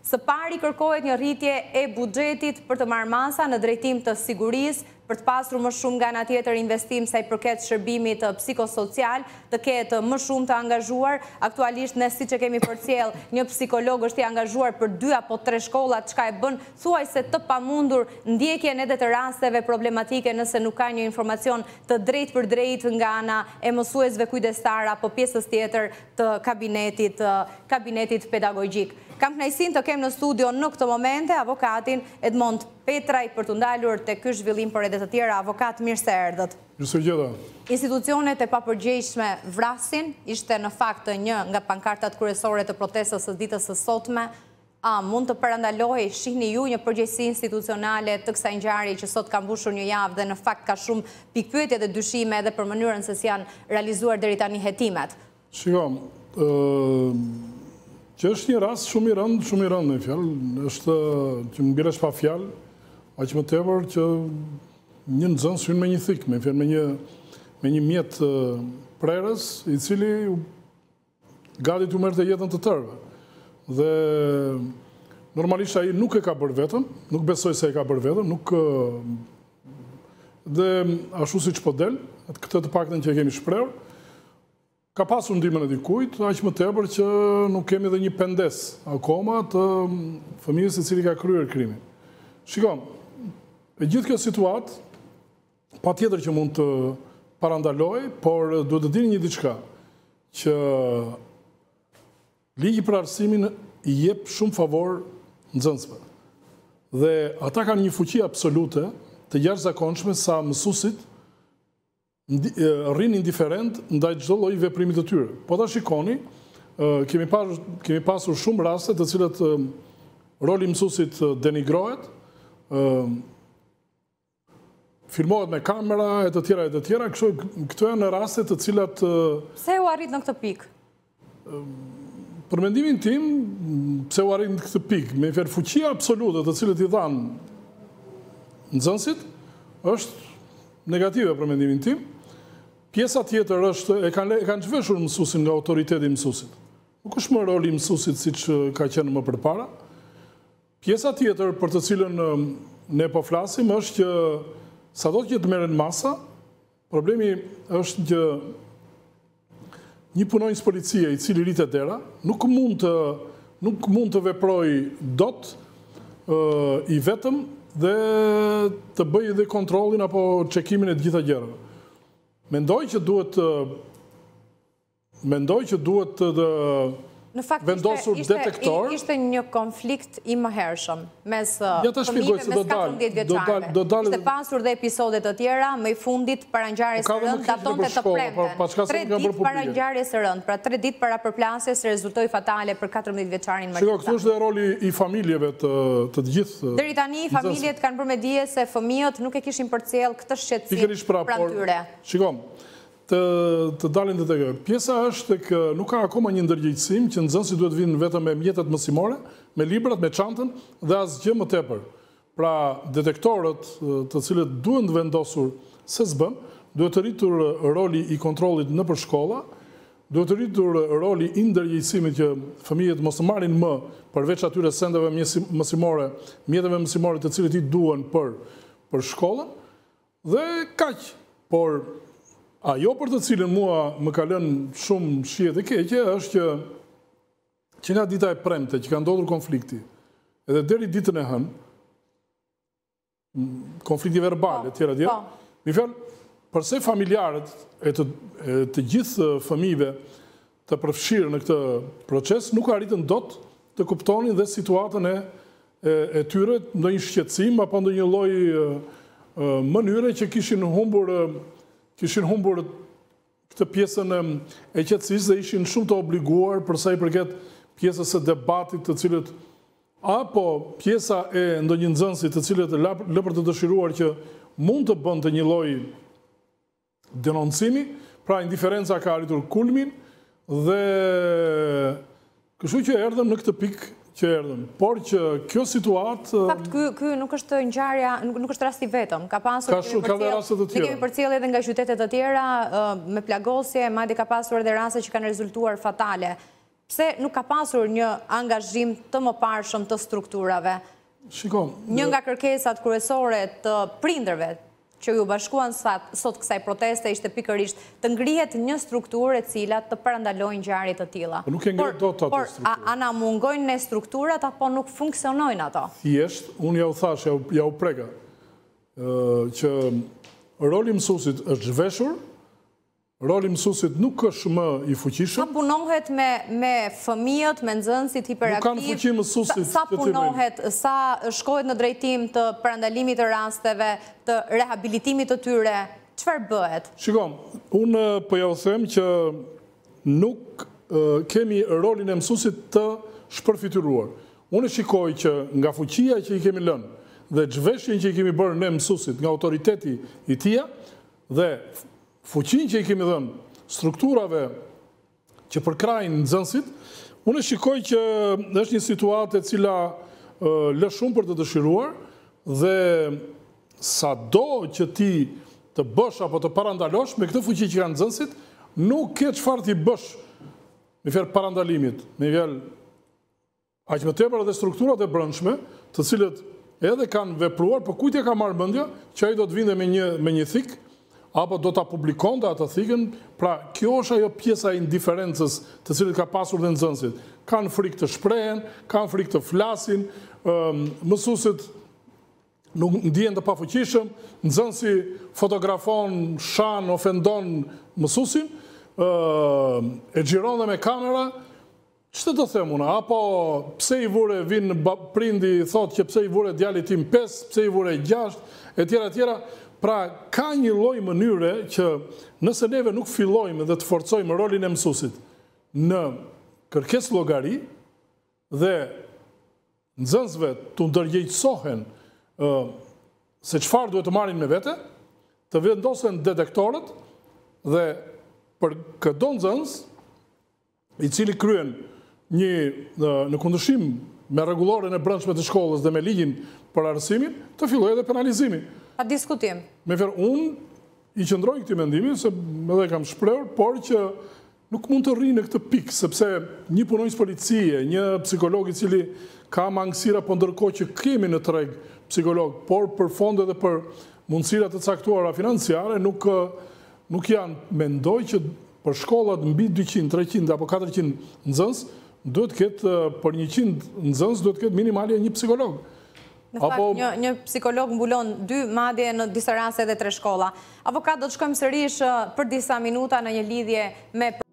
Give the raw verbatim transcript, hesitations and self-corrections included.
Së pari kërkohet një rritje e buxhetit për të marrë masa në drejtim të sigurisë, për të pasur më shumë nga ana tjetër investim sa i përket shërbimit psikosocial, të ketë më shumë të angazhuar. Aktualisht ne siç e kemi përcjell, një psikolog është i angazhuar për dy apo tre shkolla, çka e bën thuajse të pamundur ndjekjen edhe të rasteve problematike nëse nuk ka një informacion të drejtë për drejtë nga ana e mësuesve kujdestar apo pjesës tjetër të kabinetit kabinetit pedagogjik. Kam kënaqësinë të kem në studio në këtë momente avokatin Edmond Petraj për të ndalur tek ky zhvillim por edhe të tjera. Avokat, mirë se erdhët. Mirë se gjeta. Institucionet e papërgjegjshme vrasin, ishte në fakt një nga pankartat kryesore të protestës së ditës së sotme. A mund të parandalohej, shihni ju një përgjegjësi institucionale të kësaj ngjarje që sot ka mbushur një javë dhe në fakt ka shumë pikpyetje dhe dyshime edhe për mënyrën se si janë realizuar deri tani hetimet? Shikom, ë që është një rast shumë i rëndë, shumë i rëndë me fjalë, është që më bile pa fjalë, aq më tepër që një nxënës hyn me një thik, me fjalë me një me një mjet prerës, i cili gati t'u merrte jetën të tërëve. Dhe normalisht ai nuk e ka bërë vetëm, nuk besoj se e ka bërë vetëm, nuk dhe ashtu siç po del, këtë të paktën që e kemi shprehur, ka pasur ndihmën e dikujt, aq më tepër që nuk kemi edhe një pendes akoma të fëmijës i cili ka kryer krimin. Shikom, e gjithë kjo situatë patjetër që mund të parandaloj, por duhet të dini një diçka, që ligji për arsimin i jep shumë favor nxënësve. Dhe ata kanë një fuqi absolute të jashtëzakonshme sa mësuesit rrin indiferent ndaj çdo lloji veprimi të tyre. Po ta shikoni, kemi pasur kemi pasur shumë raste të cilat roli i mësuesit denigrohet, filmohet me kamera e të tjera e të tjera, kështu këto janë raste të cilat pse u arrit në këtë pikë? Për mendimin tim, pse u arrit në këtë pikë, me fjalë fuqia absolute të cilët i dhan nxënësit është negative për mendimin tim. Pjesa tjetër është, e kanë, e kanë zhveshur mësuesin nga autoriteti i mësuesit. Nuk është më roli i mësuesit siç ka qenë më përpara. Pjesa tjetër për të cilën ne po flasim është që sado që të merren masa, problemi është që një punonjës policie i cili rritet dera, nuk mund të nuk mund të veprojë dot uh, i vetëm dhe të bëjë dhe kontrollin apo çekimin e të gjitha gjërave. Mendoj që duhet mendoj që duhet të në fakt vendosur ishte, detektor. Ishte një konflikt i mëhershëm mes ja fëmijëve mes katërmbëdhjetë vjeçarëve. Ishte pasur dhe episode të tjera, më i fundit para ngjarjes së rëndë datonte të premten. tre ditë para ngjarjes së rëndë, pra tre ditë para përplasjes që rezultoi fatale për katërmbëdhjetë vjeçarin Marita. Shiko, këtu është dhe roli i familjeve të të gjithë. Deri tani familjet kanë bërë me dije se fëmijët nuk e kishin përcjell këtë shqetësim pranë tyre. Shikom, të, të dalin të të kjo. Pjesa është që nuk ka akoma një ndërgjegjësim që nxënësi duhet vinë vetëm me mjetet mësimore, me librat, me çantën dhe asgjë më tepër. Pra, detektorët të cilët duhen të vendosur se s'bën, duhet të rritur roli i kontrollit nëpër shkolla, duhet të rritur roli i ndërgjegjësimit që fëmijët mos të marrin më përveç atyre sendeve mësimore, mjeteve mësimore të cilët i duhen për për shkollën dhe kaq. Por ajo për të cilën mua më ka lënë shumë shije të keqe është që që nga dita e premte që ka ndodhur konflikti edhe deri ditën e hënë, konflikti verbal e tjera tjera, mi fjalë, përse familjarët e të, e të gjithë fëmijëve të përfshirë në këtë proces nuk arritën dot të kuptonin dhe situatën e, e, e tyre, ndonjë shqetësim apo ndonjë lloj mënyre që kishin humbur kishin humbur këtë pjesën e qetësisë dhe ishin shumë të obliguar për sa i përket pjesës së debatit të cilët apo pjesa e ndonjë nxënësi të cilët lë për të dëshiruar që mund të bënte një lloj denoncimi, pra indiferenca ka arritur kulmin dhe kështu që erdhëm në këtë pikë që erdhëm. Por që kjo situatë... Fakt, ky nuk është ngjarja, nuk është rasti vetëm. Ka pasur... Ka shumë, ka dhe raste të tjera. Ne kemi përcjell edhe nga qytetet të tjera, me plagosje, madje ka pasur edhe raste që kanë rezultuar fatale. pse nuk ka pasur një angazhim të mëparshëm të strukturave? Shikon. Një nga kërkesat kryesore të prindërve që ju bashkuan sot kësaj proteste ishte pikërisht të ngrihet një strukturë e cila të parandalojnë ngjarje të tilla. Nuk e ngrihet dot ato strukturë. Por a na mungojnë ne strukturat apo nuk funksionojnë ato? Thjesht, unë ja u thash, ja u preka, që roli mësuesit është zhveshur, roli mësuesit nuk është më i fuqishëm. Sa punohet me fëmijët, me nxënësit hiperaktiv? Nuk kanë fuqi mësuesit. Sa punohet, sa shkohet në drejtim të parandalimit të rasteve, të rehabilitimit të tyre, çfarë bëhet? Shikom, unë po ja u them që nuk kemi rolin e mësuesit të shpërfituar. Unë shikoj që nga fuqia që i kemi lënë dhe zhveshjen që i kemi bërë ne mësuesit nga autoriteti i tija dhe fuqin që i kemi dhënë strukturave që përkrajnë nxënësit, unë shikoj që është një situatë e cila lë shumë për të dëshiruar dhe sa do që ti të bësh apo të parandalosh me këtë fuqi që kanë nxënësit, nuk ke çfarë ti bësh me fjalë parandalimit, me fjalë aq më tepër edhe strukturat e brendshme, të cilët edhe kanë vepruar, por kujt e ka marrë mendja që ai do të vinte me një me një thik apo do ta publikonte atë thikën, pra kjo është ajo pjesa e indiferencës të cilët ka pasur dhe nxënësit. Kanë frikë të shprehen, kanë frikë të flasin, mësuesit nuk ndihen të pafuqishëm, nxënësi fotografon, shan, ofendon mësuesin, e xhiron dhe me kamera. Ç'të të them unë, apo pse i vure vin prindi thotë që pse i vure djali tim pesë, pse i vure gjashtë, etj etj. Pra, ka një lloj mënyre që nëse neve nuk fillojmë dhe të forcojmë rolin e mësuesit në kërkesë llogari dhe nxënësve të ndërgjegjësohen se çfarë duhet të marrin me vete, të vendosen detektorët dhe për çdo nxënës i cili kryen një në kundërshtim me rregulloren e brendshme të shkollës dhe me ligjin për arsimin, të fillojë edhe penalizimi. Pa diskutim. Me fjalë, unë i qëndroj këtij mendimi, se edhe kam shprehur, por që nuk mund të rri në këtë pikë, sepse një punonjës policie, një psikolog i cili ka mangësira, po ndërkohë që kemi në treg psikolog, por për fonde dhe për mundësira të caktuara financiare, nuk nuk janë, mendoj që për shkollat mbi dyqind, treqind apo katërqind nxënës, duhet të ketë për njëqind nxënës duhet të ketë minimale një psikolog. Në fakt, një psikolog mbulon dy, madje në disa raste edhe tre shkolla. Avokat, do të shkojmë sërish për disa minuta në një lidhje me